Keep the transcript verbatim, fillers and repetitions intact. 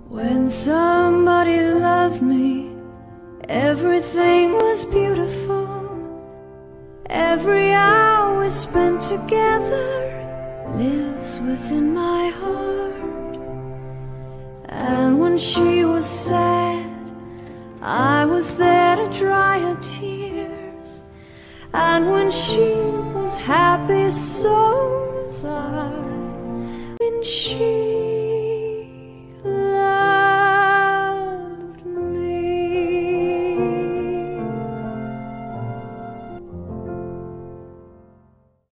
When somebody loved me, everything was beautiful. Every hour spent together lives within my heart. And when she was sad, I was there to dry her tears. And when she was happy, so was I. When she